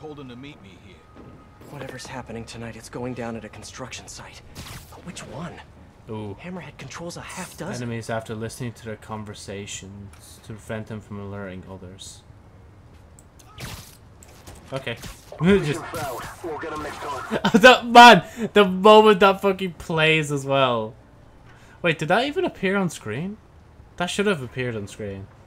told him to meet me here. Whatever's happening tonight, it's going down at a construction site. But which one? Ooh. Hammerhead controls a half dozen. Enemies after listening to their conversations to prevent them from alerting others. Okay. Just We'll get him next time. that man, the moment that fucking plays as well. Wait, did that even appear on screen? That should have appeared on screen.